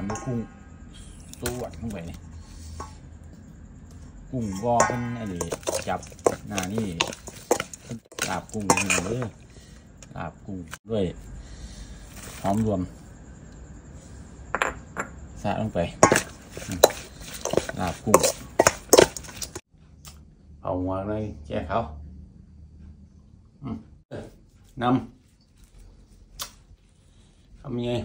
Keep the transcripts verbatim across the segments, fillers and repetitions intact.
ามด้วยกุ้งตัวลงไปกุ้งวอเป็นอะไรจับหน้านี่ลาบกุ้งเลยลาบกุ้งด้วยหอมรวมสะลงไปลาบกุ้งเอาหัวเลยแจกเขานำทำยังไง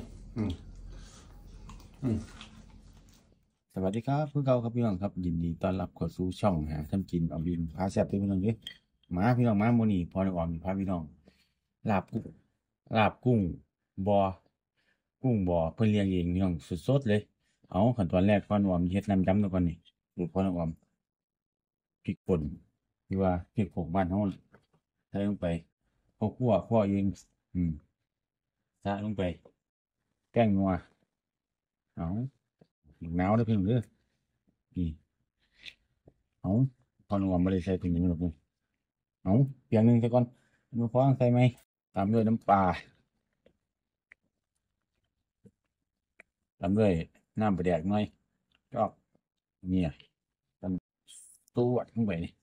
สวัสดีครับเพื่อนเก่าครับพี่น้องครับยินดีต้อนรับเข้าสู่ช่องหาทำกินเอาบินพาแซ่บพี่น้องดิมาพี่น้องมาโมนี่พอในอ่อนพาพี่น้องลาบกุ้งลาบกุ้งบอกุ้งบอเพิ่นเลี้ยงเองพี่น้องสดๆเลยเอาขั้นตอนแรกพอในอ่อนเฮ็ดน้ำจำตัวก่อนนี่ดูพอในอ่อนพริกป่นหรือว่าพริกผงบ้านเฮาใส่ลงไปข้าวคั่วคั่วเองอืมใส่ลงไปแป้งนัวเอาหนาวได้เพียงเด้อนี่เอาตอนวันไม่ได้ใส่ถุงมือหรอกเอาเพียงหนึ่งซะก่อนมือฟ้องใส่ไหมตามด้วยน้ำปลาตามด้วยน้ำปลาแดกหน่อยก็เนี่ยกันตัวลงไปนี่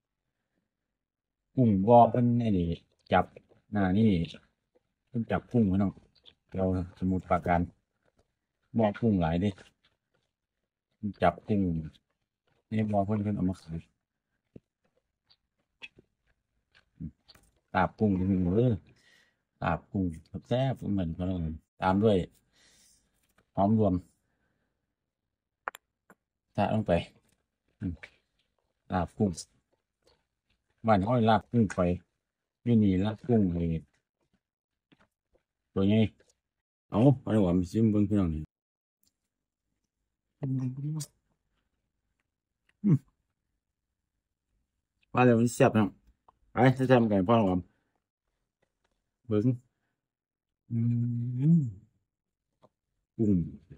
กุ้งวอเป็นไอ้นี่จับหน้านี่ต้องจับกุ้งไว้น้องเราสมุดปราการมอกุ้งหลายดิจับกุ้งนี่มอเพิ่นเพิ่นเอามาขายลาบกุ้งจริงๆเลยลาบกุ้งแซ่บเหมือนกันตามด้วยหอมรวมใส่ลงไปลาบกุ้งบ้านห้อยลาบกุ้งไฟนี่นี่ลาบกุ้งเลยตัวนี้เอาไปหวานซิมเบิ้งพี่น้องนี่ว่าเดี๋ยวมันเสียบนะไปจะทำไก่พ่อหวานเบิ้งกุ้ง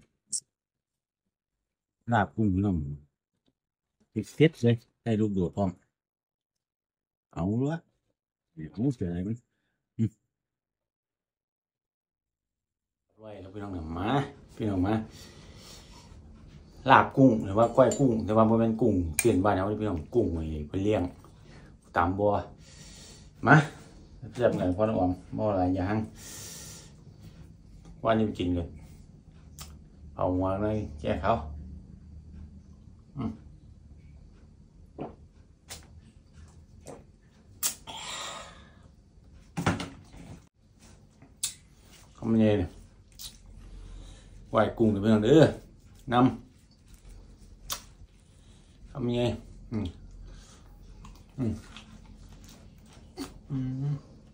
ลาบกุ้งพี่น้องติดเฟสเลยได้ลูกโดดพร้อมเอาละเดี๋ยวเสียอะไรมันไว้แล้วพี่น้องมาพี่น้องมาลาบกุ้งหรือว่าก้อยกุ้งแต่ว่าเป็นกุ้งเปลี่ยนบ้านเขาพี่น้องกุ้งไอ้ไปเลี้ยงตามบัวมาเสียบไงพ่อน้องอมบ่อะไรอย่างว่านี่กินเลยเอาหัวเลยแจกเขาเขาไม่ใช่เนี่ยไหวกุ้งเดี๋ยวไปหน่อยเด้อนำทำยังไงอืมอืมอืม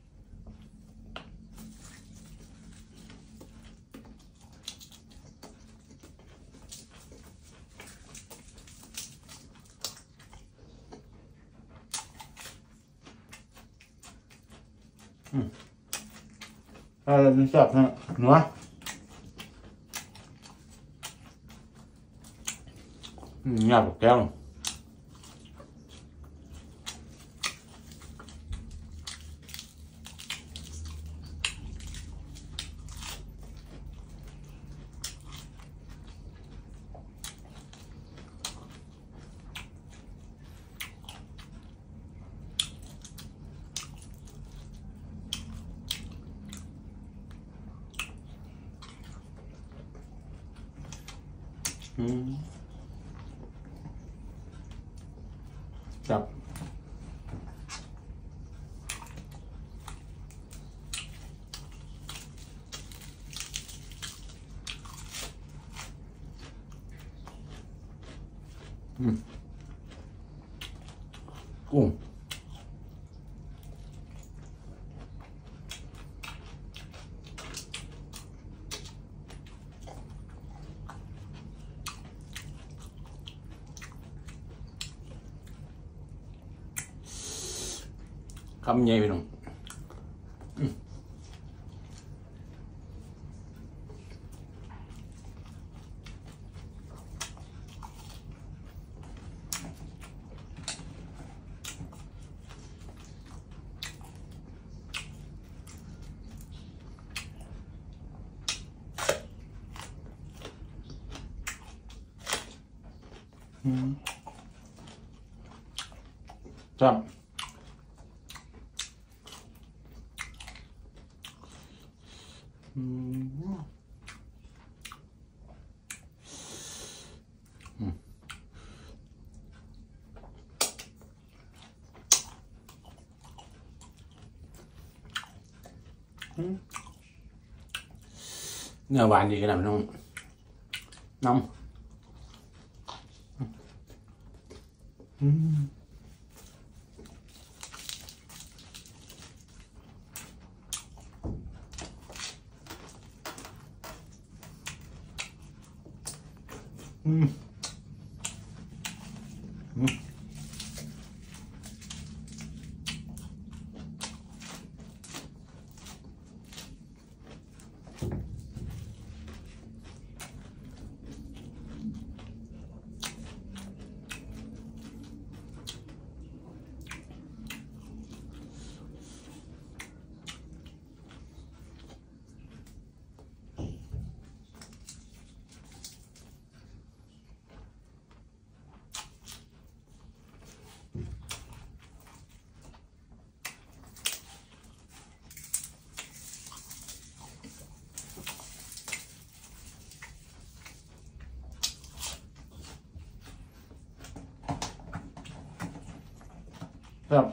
อืมอะไรมันจับนะหนูหยาบแก้วอืมจับอืมกุ้งคำใหญ่ไปหน่อยอืมครับอืมอืมเนื้อหวานดีขนาดน้องน้ำอืมอืมอืมครับ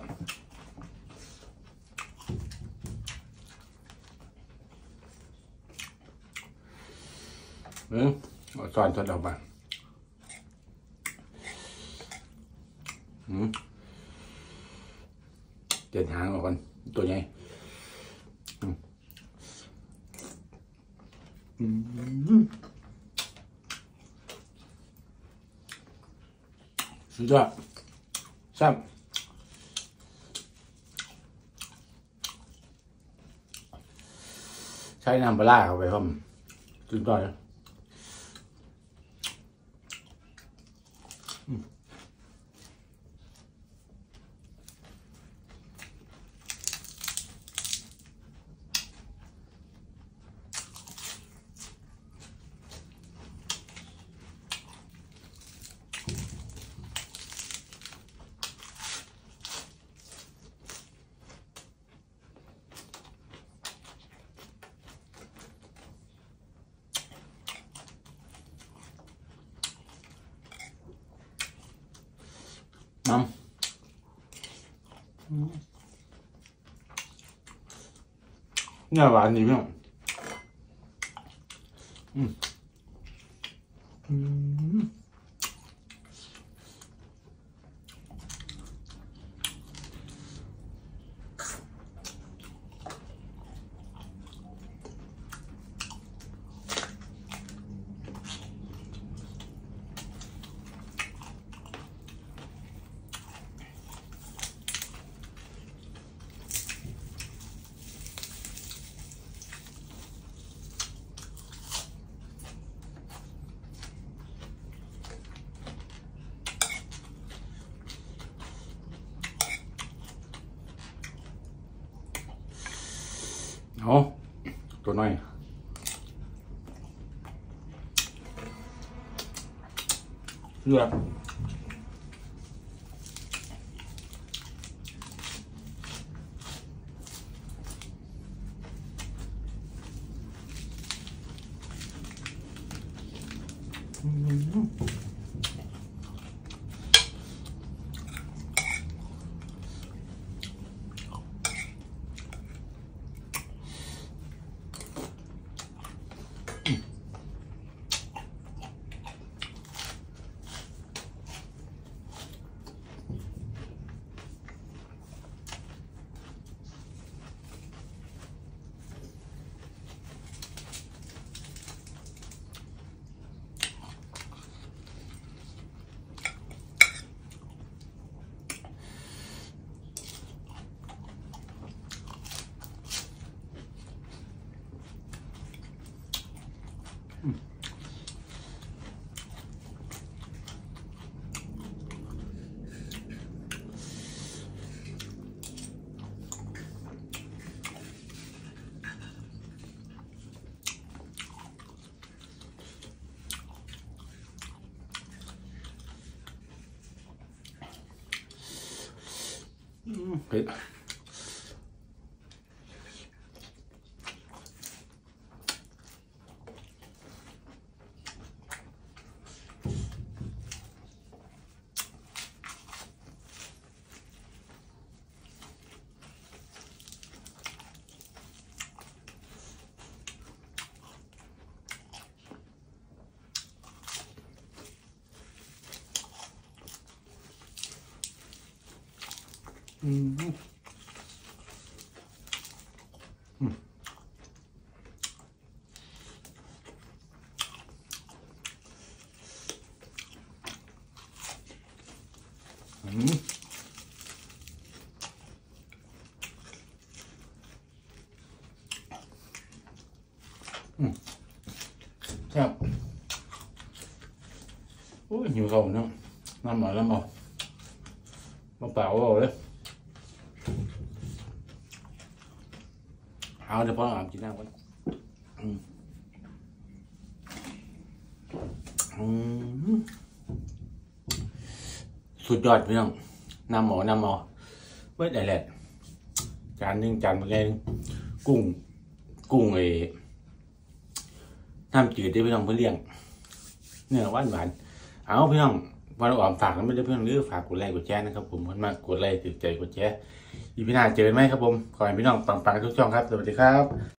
อืมเอาซอนทดออกมาอืมเด็ดหางออกก่อนตัวใหญ่อืมอืมสุดยอดแซ่บใช้น้ำปลาร้าเข้าไปครับสุดยอดเลยน้ำเนื้อหวานดีไหมอืมอืมเอาตัวน้อยเลือกอืมเผ็ดอืมอืมอืมอืมครับโอ้ยหิวข้าวเนาะน้ำหมอน้ำหมอมาเปล่าเอาเลยเอาเดี๋ยวพ่ออาบกินน้ำก่อนอืมอืมสุดยอดพี่น้องน้ำหมอน้ำหมอเบิดได้แหละจานหนึ่งจานมาแกงกุ้งกุ้งไอ้น้ำจืดได้พี่น้องเพื่อเลี้ยงเนื้อหวานหวานเอาพี่น้องวันออมฝากกันไม่ได้เพื่อนหรือฝากกดไลค์กดแชร์นะครับผมคนมากกดไลค์ติดใจกดแชร์อีพี่นาเจอไหมครับผมขอให้พี่น้องปังๆทุกช่องครับสวัสดีครับ